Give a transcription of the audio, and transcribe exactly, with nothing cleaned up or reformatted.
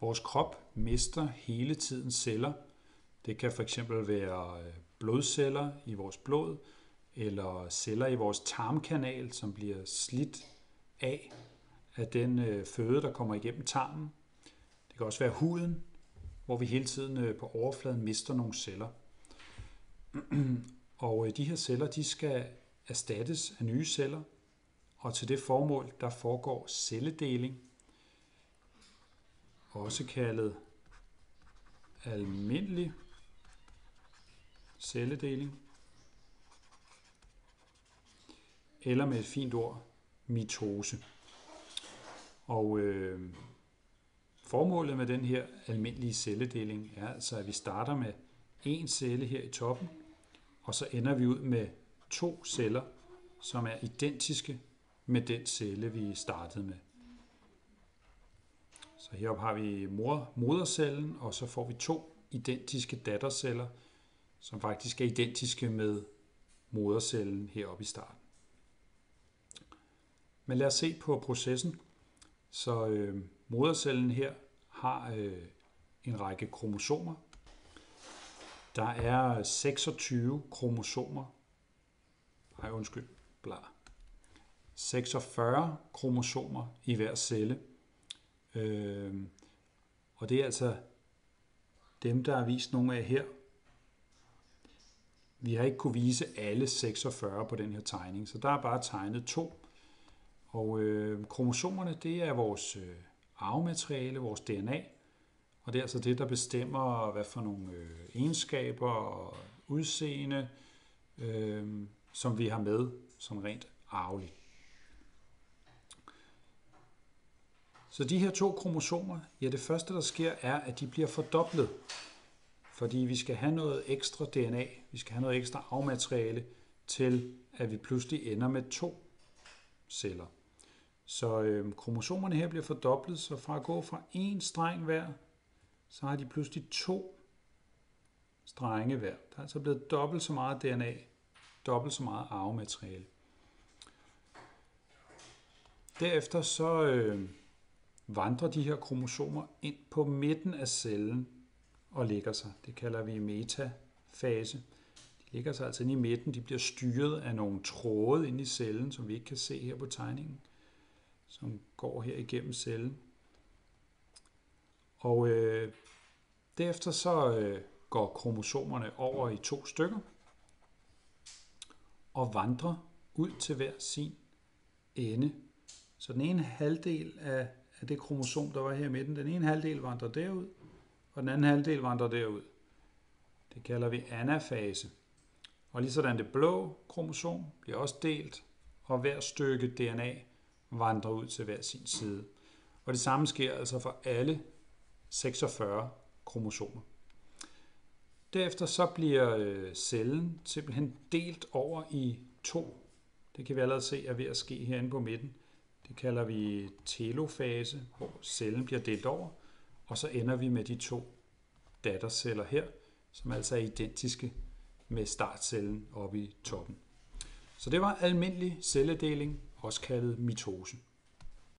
Vores krop mister hele tiden celler. Det kan fx være blodceller i vores blod, eller celler i vores tarmkanal, som bliver slidt af af den føde, der kommer igennem tarmen. Det kan også være huden, hvor vi hele tiden på overfladen mister nogle celler. Og de her celler, de skal erstattes af nye celler, og til det formål, der foregår celledeling, også kaldet almindelig celledeling, eller med et fint ord, mitose. Og øh, formålet med den her almindelige celledeling er altså, at vi starter med en celle her i toppen, og så ender vi ud med to celler, som er identiske med den celle, vi startede med. Så heroppe har vi mor, modercellen, og så får vi to identiske datterceller, som faktisk er identiske med modercellen heroppe i starten. Men lad os se på processen. Så øh, modercellen her har øh, en række kromosomer. Der er seksogtyve kromosomer. Nej, undskyld, blar. seksogfyrre kromosomer i hver celle. Øh, og det er altså dem, der er vist nogle af her. Vi har ikke kunne vise alle seksogfyrre på den her tegning, så der er bare tegnet to. Og øh, kromosomerne, det er vores øh, arvemateriale, vores D N A, og det er altså det, der bestemmer, hvad for nogle øh, egenskaber og udseende, øh, som vi har med som rent arveligt. Så de her to kromosomer, ja, det første, der sker, er, at de bliver fordoblet, fordi vi skal have noget ekstra D N A, vi skal have noget ekstra arvemateriale til, at vi pludselig ender med to celler. Så øh, kromosomerne her bliver fordoblet, så fra at gå fra en streng hver, så har de pludselig to strenge hver. Der er altså blevet dobbelt så meget D N A, dobbelt så meget arvemateriale. Derefter så øh, vandrer de her kromosomer ind på midten af cellen og lægger sig. Det kalder vi metafase. De ligger sig altså inde i midten. De bliver styret af nogle tråde inde i cellen, som vi ikke kan se her på tegningen, som går her igennem cellen. Og øh, derefter så øh, går kromosomerne over i to stykker og vandrer ud til hver sin ende. Så den ene halvdel af, af det kromosom, der var her i midten, den ene halvdel vandrer derud, og den anden halvdel vandrer derud. Det kalder vi anafase. Og lige sådan det blå kromosom bliver også delt, og hver stykke D N A vandrer ud til hver sin side. Og det samme sker altså for alle seksogfyrre kromosomer. Derefter så bliver cellen simpelthen delt over i to. Det kan vi allerede se er ved at ske herinde på midten. Det kalder vi telofase, hvor cellen bliver delt over, og så ender vi med de to datterceller her, som altså er identiske med startcellen oppe i toppen. Så det var almindelig celledeling, også kaldet mitose.